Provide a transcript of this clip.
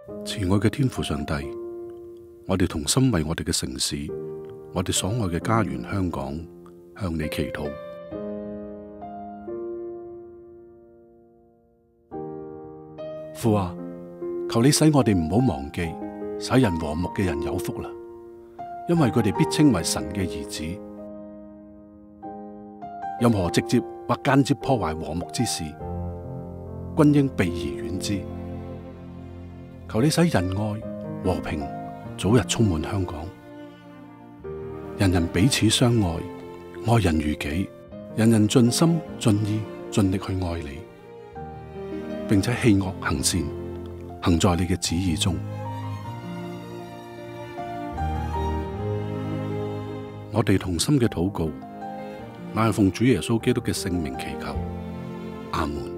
慈愛嘅天父上帝，我哋同心為我哋嘅城市，我哋所愛嘅家園香港，向你祈禱。父啊，求你使我哋唔好忘記，使人和睦嘅人有福啦，因為佢哋必稱為神嘅兒子。任何直接或間接破壞和睦之事，均應避而遠之。求你使仁愛和平早日充滿香港，人人彼此相愛，愛人如己，人人盡心盡意盡力去愛你，並且棄惡行善，行在你嘅旨意中。我哋同心嘅禱告，乃係奉主耶穌基督嘅聖名祈求，阿門。